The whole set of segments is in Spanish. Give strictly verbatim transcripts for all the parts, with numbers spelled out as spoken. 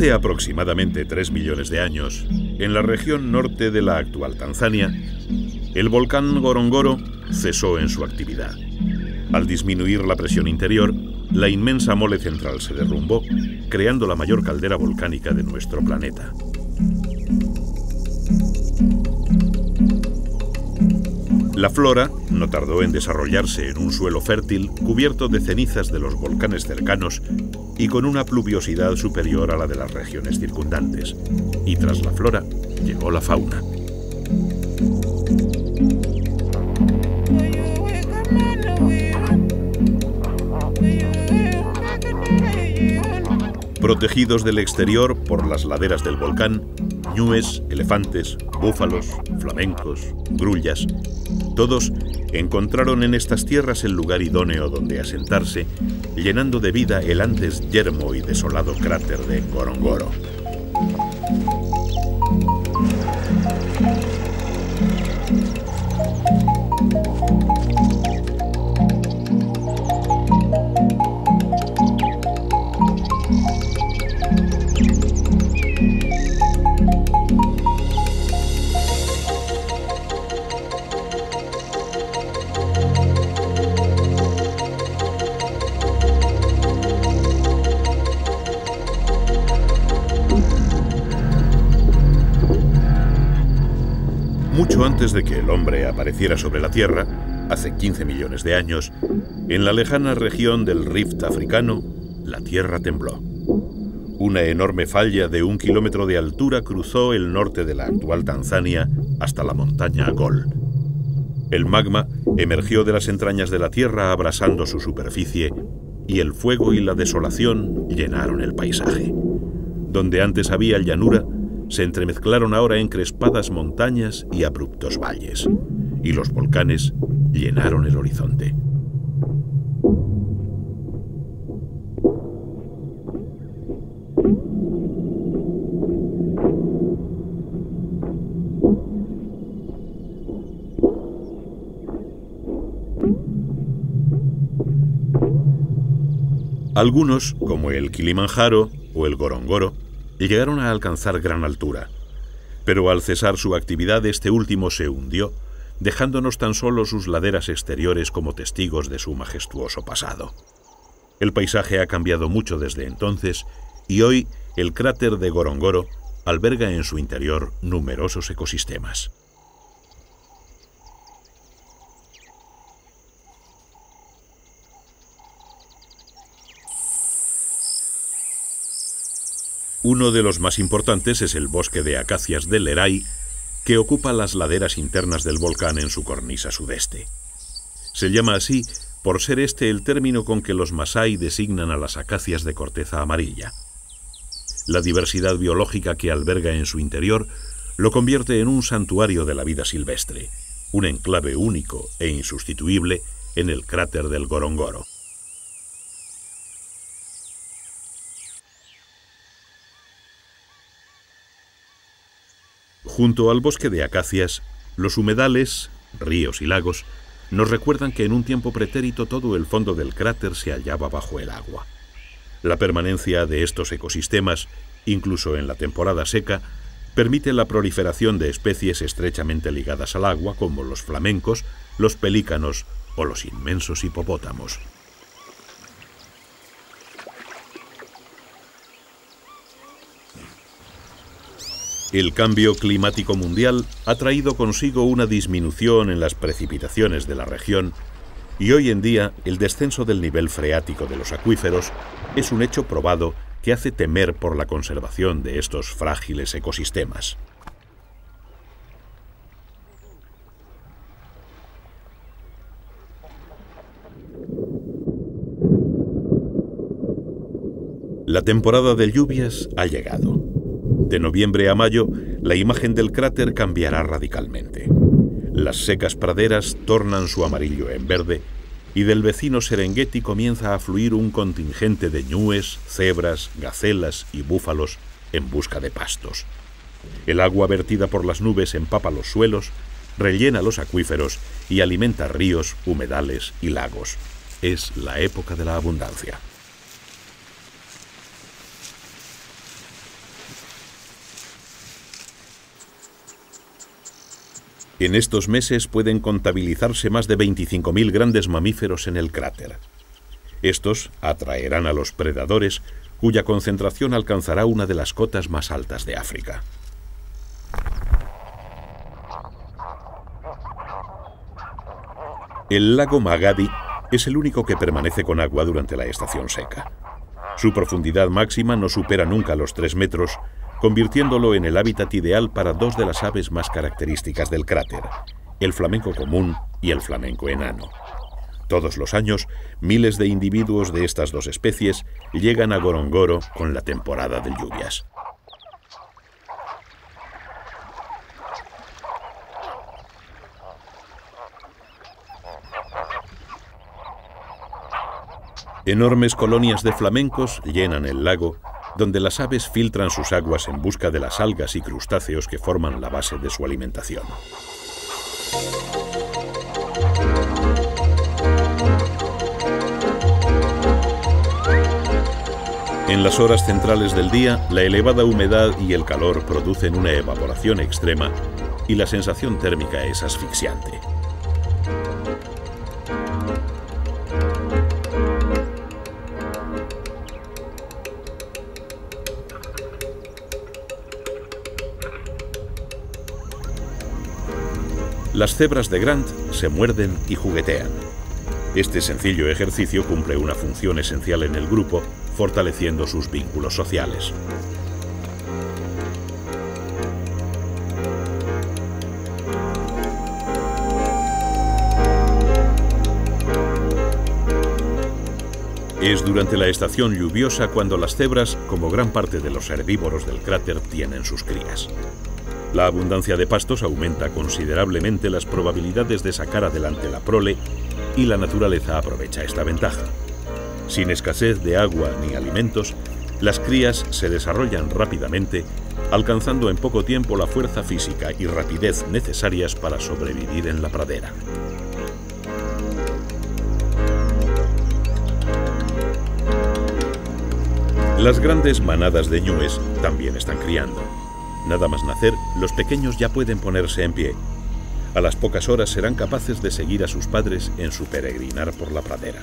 Hace aproximadamente tres millones de años, en la región norte de la actual Tanzania, el volcán Ngorongoro cesó en su actividad. Al disminuir la presión interior, la inmensa mole central se derrumbó, creando la mayor caldera volcánica de nuestro planeta. La flora no tardó en desarrollarse en un suelo fértil cubierto de cenizas de los volcanes cercanos y con una pluviosidad superior a la de las regiones circundantes. Y tras la flora llegó la fauna. Protegidos del exterior por las laderas del volcán, ñúes, elefantes, búfalos, flamencos, grullas, todos encontraron en estas tierras el lugar idóneo donde asentarse, llenando de vida el antes yermo y desolado cráter de Ngorongoro. Mucho antes de que el hombre apareciera sobre la Tierra, hace quince millones de años, en la lejana región del Rift africano, la Tierra tembló. Una enorme falla de un kilómetro de altura cruzó el norte de la actual Tanzania hasta la montaña Gol. El magma emergió de las entrañas de la Tierra abrasando su superficie y el fuego y la desolación llenaron el paisaje. Donde antes había llanura, se entremezclaron ahora encrespadas montañas y abruptos valles, y los volcanes llenaron el horizonte. Algunos, como el Kilimanjaro o el Ngorongoro, llegaron a alcanzar gran altura, pero al cesar su actividad este último se hundió, dejándonos tan solo sus laderas exteriores como testigos de su majestuoso pasado. El paisaje ha cambiado mucho desde entonces y hoy el cráter de Ngorongoro alberga en su interior numerosos ecosistemas. Uno de los más importantes es el bosque de acacias del Lerai, que ocupa las laderas internas del volcán en su cornisa sudeste. Se llama así por ser este el término con que los masái designan a las acacias de corteza amarilla. La diversidad biológica que alberga en su interior lo convierte en un santuario de la vida silvestre, un enclave único e insustituible en el cráter del Ngorongoro. Junto al bosque de acacias, los humedales, ríos y lagos nos recuerdan que en un tiempo pretérito todo el fondo del cráter se hallaba bajo el agua. La permanencia de estos ecosistemas, incluso en la temporada seca, permite la proliferación de especies estrechamente ligadas al agua como los flamencos, los pelícanos o los inmensos hipopótamos. El cambio climático mundial ha traído consigo una disminución en las precipitaciones de la región y hoy en día el descenso del nivel freático de los acuíferos es un hecho probado que hace temer por la conservación de estos frágiles ecosistemas. La temporada de lluvias ha llegado. De noviembre a mayo, la imagen del cráter cambiará radicalmente. Las secas praderas tornan su amarillo en verde y del vecino Serengeti comienza a fluir un contingente de ñúes, cebras, gacelas y búfalos en busca de pastos. El agua vertida por las nubes empapa los suelos, rellena los acuíferos y alimenta ríos, humedales y lagos. Es la época de la abundancia. En estos meses pueden contabilizarse más de veinticinco mil grandes mamíferos en el cráter. Estos atraerán a los predadores, cuya concentración alcanzará una de las cotas más altas de África. El lago Magadi es el único que permanece con agua durante la estación seca. Su profundidad máxima no supera nunca los tres metros, convirtiéndolo en el hábitat ideal para dos de las aves más características del cráter, el flamenco común y el flamenco enano. Todos los años, miles de individuos de estas dos especies llegan a Ngorongoro con la temporada de lluvias. Enormes colonias de flamencos llenan el lago, donde las aves filtran sus aguas en busca de las algas y crustáceos que forman la base de su alimentación. En las horas centrales del día, la elevada humedad y el calor producen una evaporación extrema y la sensación térmica es asfixiante. Las cebras de Grant se muerden y juguetean. Este sencillo ejercicio cumple una función esencial en el grupo, fortaleciendo sus vínculos sociales. Es durante la estación lluviosa cuando las cebras, como gran parte de los herbívoros del cráter, tienen sus crías. La abundancia de pastos aumenta considerablemente las probabilidades de sacar adelante la prole y la naturaleza aprovecha esta ventaja. Sin escasez de agua ni alimentos, las crías se desarrollan rápidamente, alcanzando en poco tiempo la fuerza física y rapidez necesarias para sobrevivir en la pradera. Las grandes manadas de ñúes también están criando. Nada más nacer, los pequeños ya pueden ponerse en pie. A las pocas horas serán capaces de seguir a sus padres en su peregrinar por la pradera.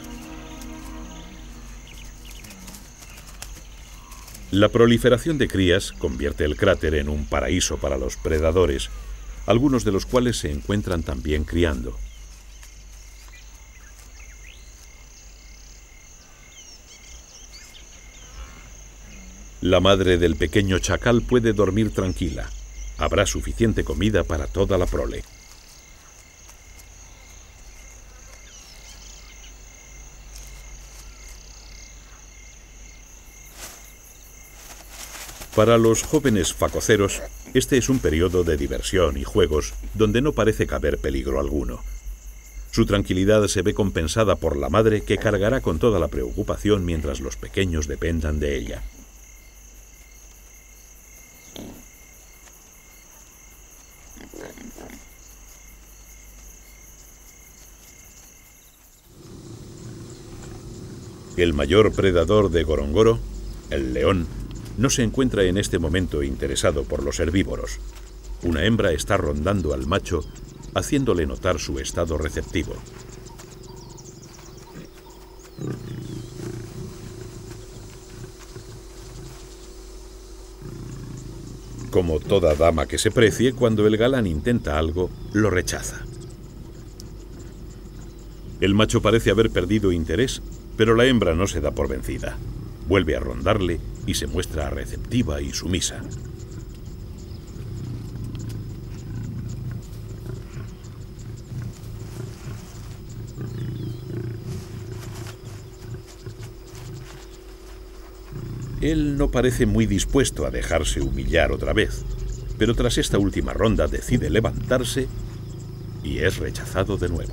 La proliferación de crías convierte el cráter en un paraíso para los predadores, algunos de los cuales se encuentran también criando. La madre del pequeño chacal puede dormir tranquila. Habrá suficiente comida para toda la prole. Para los jóvenes facoceros, este es un periodo de diversión y juegos donde no parece caber peligro alguno. Su tranquilidad se ve compensada por la madre, que cargará con toda la preocupación mientras los pequeños dependan de ella. El mayor predador de Ngorongoro, el león, no se encuentra en este momento interesado por los herbívoros. Una hembra está rondando al macho, haciéndole notar su estado receptivo. Como toda dama que se precie, cuando el galán intenta algo, lo rechaza. El macho parece haber perdido interés, pero la hembra no se da por vencida. Vuelve a rondarle y se muestra receptiva y sumisa. Él no parece muy dispuesto a dejarse humillar otra vez, pero tras esta última ronda decide levantarse y es rechazado de nuevo.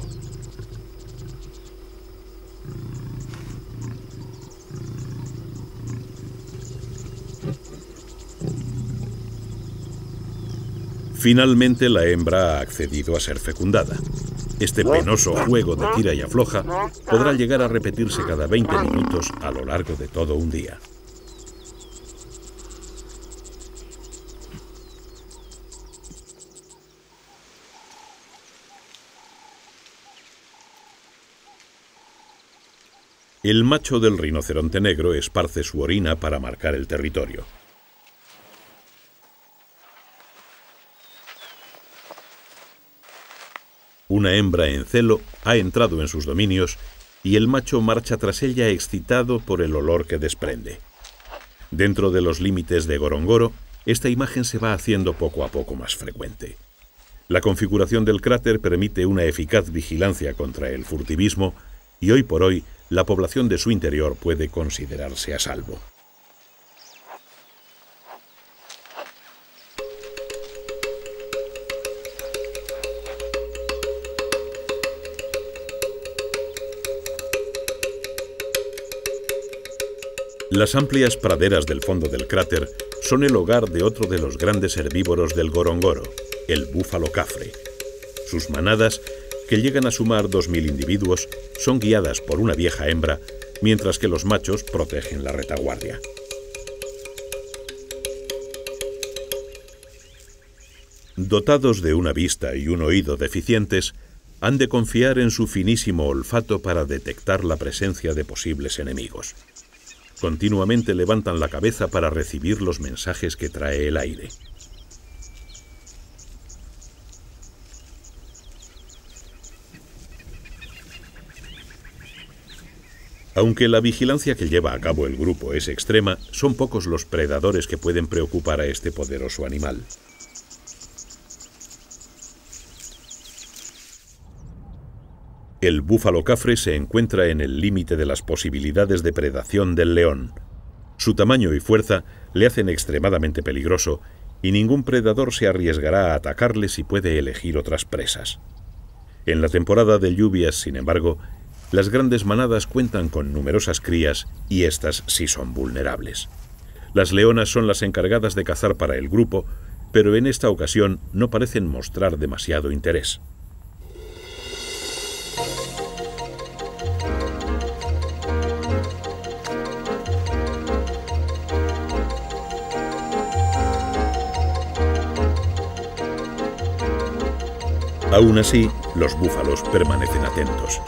Finalmente la hembra ha accedido a ser fecundada. Este penoso juego de tira y afloja podrá llegar a repetirse cada veinte minutos a lo largo de todo un día. El macho del rinoceronte negro esparce su orina para marcar el territorio. Una hembra en celo ha entrado en sus dominios y el macho marcha tras ella excitado por el olor que desprende. Dentro de los límites de Ngorongoro, esta imagen se va haciendo poco a poco más frecuente. La configuración del cráter permite una eficaz vigilancia contra el furtivismo y hoy por hoy la población de su interior puede considerarse a salvo. Las amplias praderas del fondo del cráter son el hogar de otro de los grandes herbívoros del Ngorongoro, el búfalo cafre. Sus manadas, que llegan a sumar dos mil individuos, son guiadas por una vieja hembra, mientras que los machos protegen la retaguardia. Dotados de una vista y un oído deficientes, han de confiar en su finísimo olfato para detectar la presencia de posibles enemigos. Continuamente levantan la cabeza para recibir los mensajes que trae el aire. Aunque la vigilancia que lleva a cabo el grupo es extrema, son pocos los predadores que pueden preocupar a este poderoso animal. El búfalo cafre se encuentra en el límite de las posibilidades de predación del león. Su tamaño y fuerza le hacen extremadamente peligroso y ningún predador se arriesgará a atacarle si puede elegir otras presas. En la temporada de lluvias, sin embargo, las grandes manadas cuentan con numerosas crías y éstas sí son vulnerables. Las leonas son las encargadas de cazar para el grupo, pero en esta ocasión no parecen mostrar demasiado interés. Aún así, los búfalos permanecen atentos.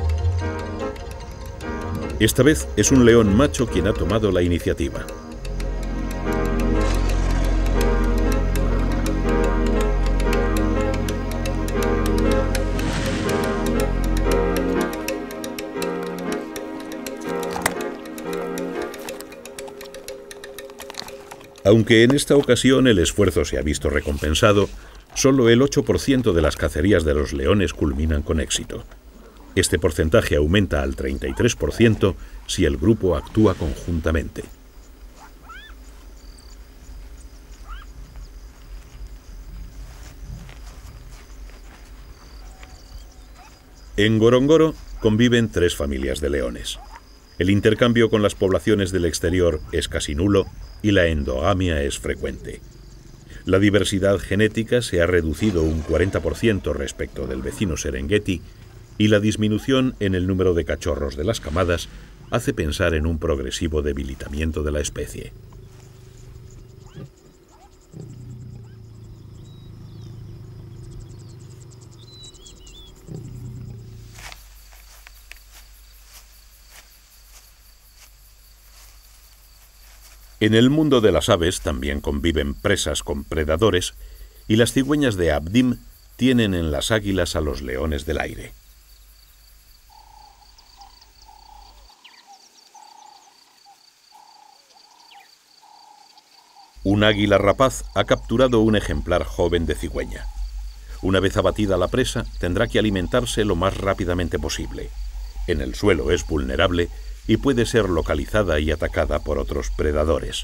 Esta vez es un león macho quien ha tomado la iniciativa. Aunque en esta ocasión el esfuerzo se ha visto recompensado, solo el ocho por ciento de las cacerías de los leones culminan con éxito. Este porcentaje aumenta al treinta y tres por ciento si el grupo actúa conjuntamente. En Ngorongoro conviven tres familias de leones. El intercambio con las poblaciones del exterior es casi nulo y la endogamia es frecuente. La diversidad genética se ha reducido un cuarenta por ciento respecto del vecino Serengeti y la disminución en el número de cachorros de las camadas hace pensar en un progresivo debilitamiento de la especie. En el mundo de las aves también conviven presas con predadores y las cigüeñas de Abdim tienen en las águilas a los leones del aire. Un águila rapaz ha capturado un ejemplar joven de cigüeña. Una vez abatida la presa, tendrá que alimentarse lo más rápidamente posible. En el suelo es vulnerable y puede ser localizada y atacada por otros predadores.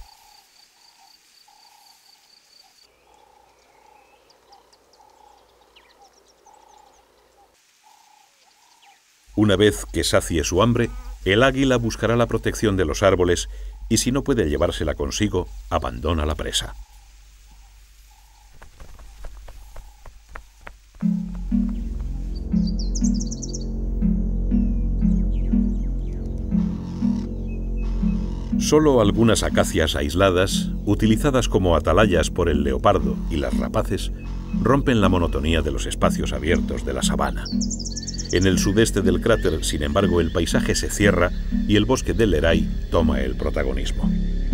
Una vez que sacie su hambre, el águila buscará la protección de los árboles y si no puede llevársela consigo, abandona la presa. Solo algunas acacias aisladas, utilizadas como atalayas por el leopardo y las rapaces, rompen la monotonía de los espacios abiertos de la sabana. En el sudeste del cráter, sin embargo, el paisaje se cierra y el bosque de Leray toma el protagonismo.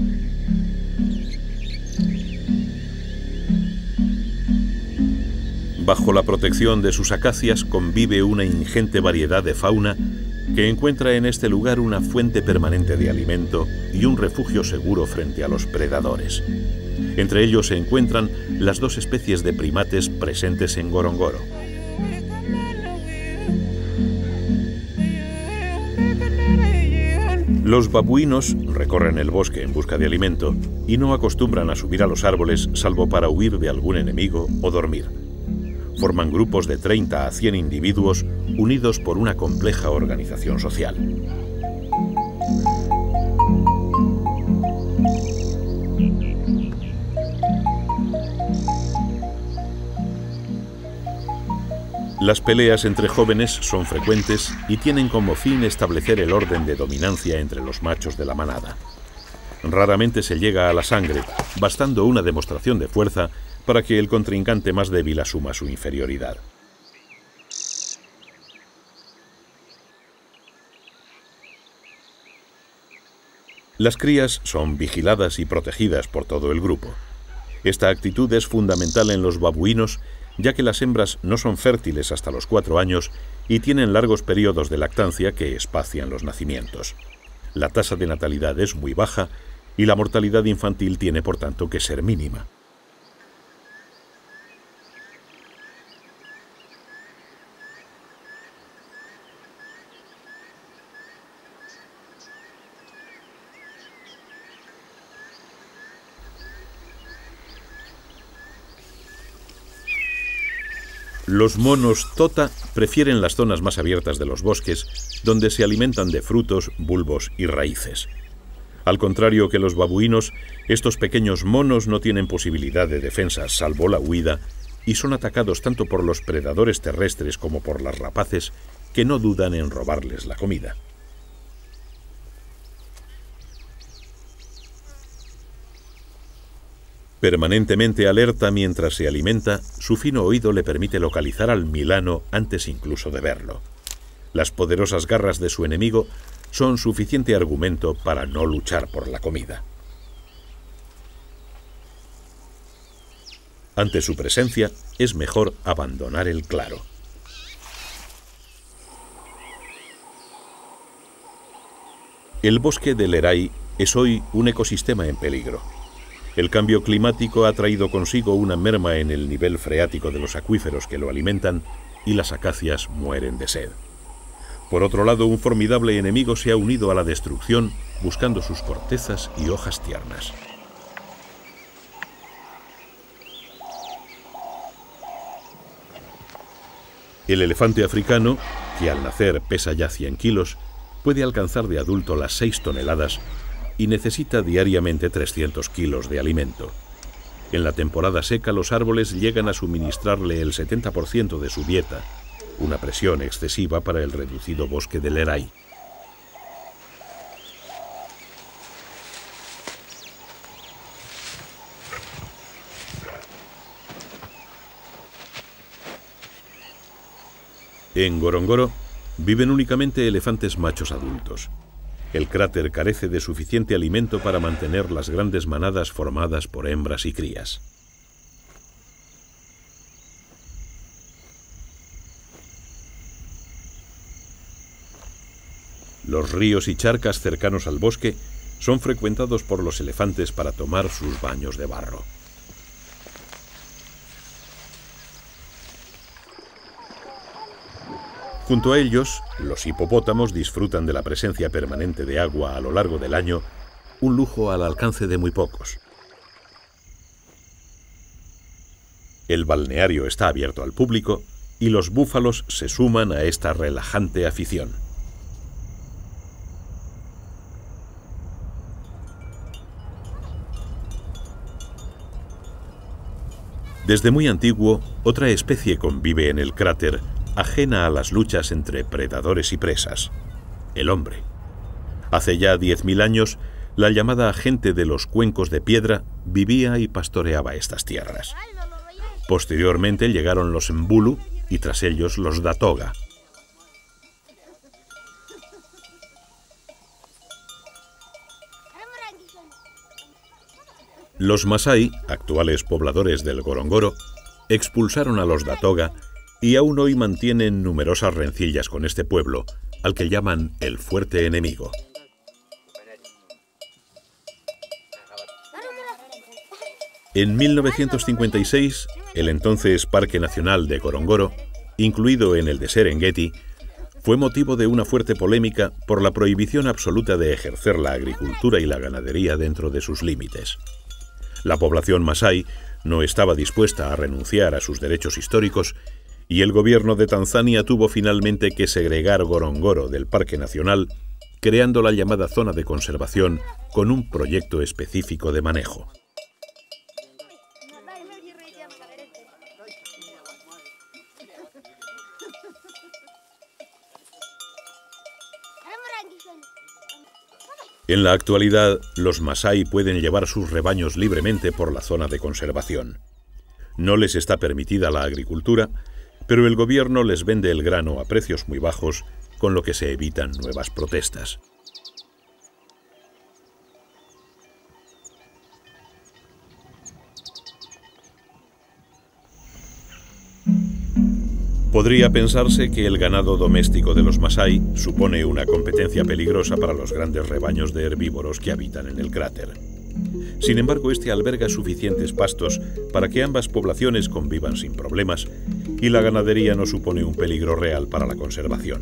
Bajo la protección de sus acacias convive una ingente variedad de fauna que encuentra en este lugar una fuente permanente de alimento y un refugio seguro frente a los predadores. Entre ellos se encuentran las dos especies de primates presentes en Ngorongoro. Los babuinos recorren el bosque en busca de alimento y no acostumbran a subir a los árboles salvo para huir de algún enemigo o dormir. Forman grupos de treinta a cien individuos unidos por una compleja organización social. Las peleas entre jóvenes son frecuentes y tienen como fin establecer el orden de dominancia entre los machos de la manada. Raramente se llega a la sangre, bastando una demostración de fuerza para que el contrincante más débil asuma su inferioridad. Las crías son vigiladas y protegidas por todo el grupo. Esta actitud es fundamental en los babuinos, ya que las hembras no son fértiles hasta los cuatro años y tienen largos periodos de lactancia que espacian los nacimientos. La tasa de natalidad es muy baja y la mortalidad infantil tiene por tanto que ser mínima. Los monos tota prefieren las zonas más abiertas de los bosques, donde se alimentan de frutos, bulbos y raíces. Al contrario que los babuinos, estos pequeños monos no tienen posibilidad de defensa salvo la huida y son atacados tanto por los predadores terrestres como por las rapaces, que no dudan en robarles la comida. Permanentemente alerta mientras se alimenta, su fino oído le permite localizar al milano antes incluso de verlo. Las poderosas garras de su enemigo son suficiente argumento para no luchar por la comida. Ante su presencia, es mejor abandonar el claro. El bosque de Leray es hoy un ecosistema en peligro. El cambio climático ha traído consigo una merma en el nivel freático de los acuíferos que lo alimentan y las acacias mueren de sed. Por otro lado, un formidable enemigo se ha unido a la destrucción buscando sus cortezas y hojas tiernas. El elefante africano, que al nacer pesa ya cien kilos, puede alcanzar de adulto las seis toneladas y necesita diariamente trescientos kilos de alimento. En la temporada seca los árboles llegan a suministrarle el setenta por ciento de su dieta, una presión excesiva para el reducido bosque de Leray. En Ngorongoro viven únicamente elefantes machos adultos. El cráter carece de suficiente alimento para mantener las grandes manadas formadas por hembras y crías. Los ríos y charcas cercanos al bosque son frecuentados por los elefantes para tomar sus baños de barro. Junto a ellos, los hipopótamos disfrutan de la presencia permanente de agua a lo largo del año, un lujo al alcance de muy pocos. El balneario está abierto al público y los búfalos se suman a esta relajante afición. Desde muy antiguo, otra especie convive en el cráter, ajena a las luchas entre predadores y presas: el hombre. Hace ya diez mil años, la llamada gente de los cuencos de piedra vivía y pastoreaba estas tierras. Posteriormente llegaron los Mbulu y tras ellos los Datoga. Los Masái, actuales pobladores del Gorongoro, expulsaron a los Datoga y aún hoy mantienen numerosas rencillas con este pueblo, al que llaman el fuerte enemigo. En mil novecientos cincuenta y seis, el entonces Parque Nacional de Gorongoro, incluido en el de Serengeti, fue motivo de una fuerte polémica por la prohibición absoluta de ejercer la agricultura y la ganadería dentro de sus límites. La población masái no estaba dispuesta a renunciar a sus derechos históricos y el gobierno de Tanzania tuvo finalmente que segregar Gorongoro del Parque Nacional, creando la llamada zona de conservación con un proyecto específico de manejo. En la actualidad, los masái pueden llevar sus rebaños libremente por la zona de conservación. No les está permitida la agricultura, pero el gobierno les vende el grano a precios muy bajos, con lo que se evitan nuevas protestas. Podría pensarse que el ganado doméstico de los masái supone una competencia peligrosa para los grandes rebaños de herbívoros que habitan en el cráter. Sin embargo, este alberga suficientes pastos para que ambas poblaciones convivan sin problemas y la ganadería no supone un peligro real para la conservación.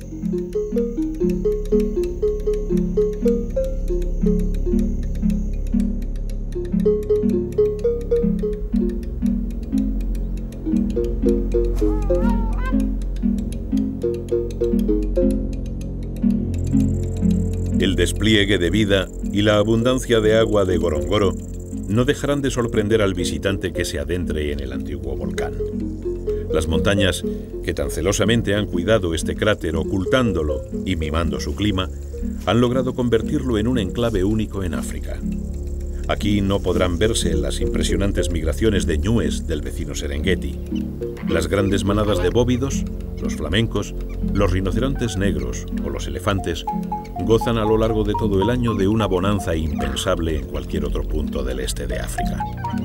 El despliegue de vida y la abundancia de agua de Gorongoro no dejarán de sorprender al visitante que se adentre en el antiguo volcán. Las montañas, que tan celosamente han cuidado este cráter ocultándolo y mimando su clima, han logrado convertirlo en un enclave único en África. Aquí no podrán verse las impresionantes migraciones de ñúes del vecino Serengeti, las grandes manadas de bóvidos, los flamencos, los rinocerontes negros o los elefantes gozan a lo largo de todo el año de una bonanza impensable en cualquier otro punto del este de África.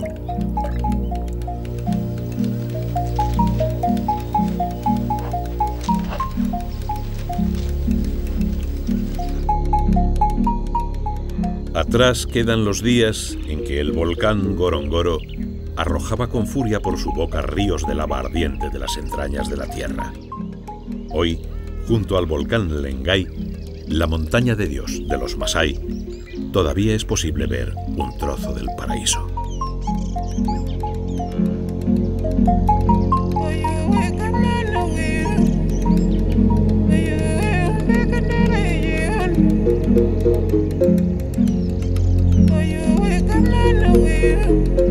Atrás quedan los días en que el volcán Gorongoro arrojaba con furia por su boca ríos de lava ardiente de las entrañas de la tierra. Hoy, junto al volcán Lengai, la montaña de Dios de los masái, todavía es posible ver un trozo del paraíso. Oh, you wake up in the